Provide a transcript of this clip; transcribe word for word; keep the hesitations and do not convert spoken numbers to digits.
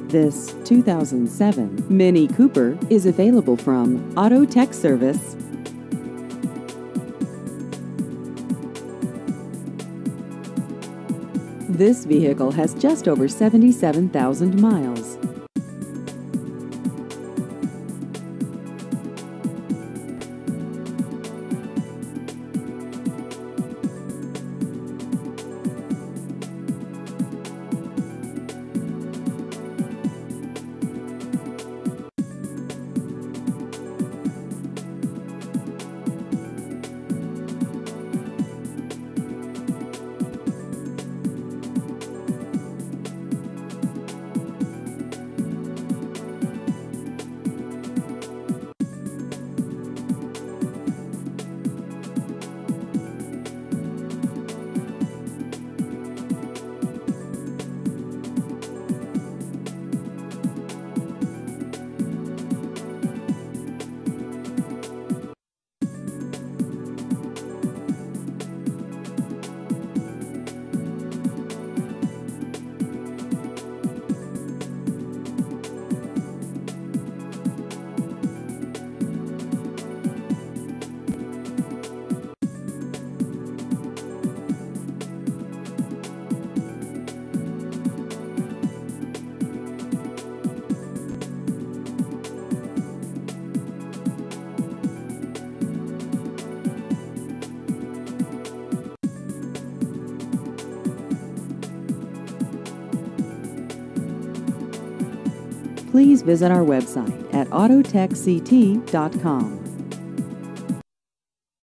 This two thousand seven Mini Cooper is available from Auto Tech Service. This vehicle has just over seventy-seven thousand miles. Please visit our website at autotech c t dot com.